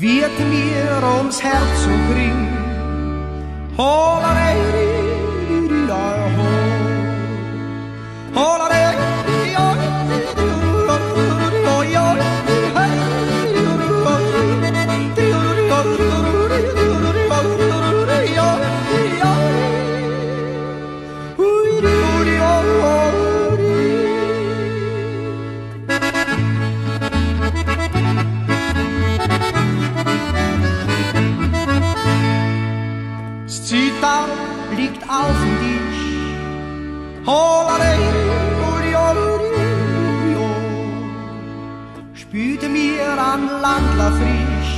wird mir ums Herz so gering. Liegt auf dem Tisch. Spülte mir an Landler frisch.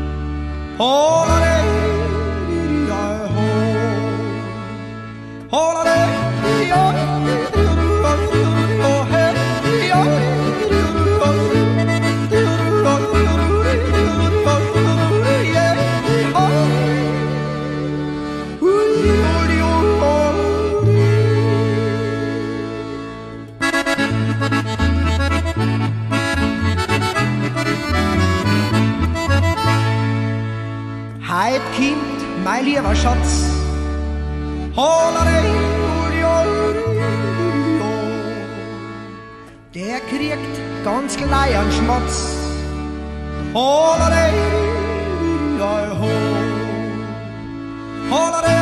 Heut Kind, mein lieber Schatz, der kriegt ganz gleich einen Schmatz. Holiday,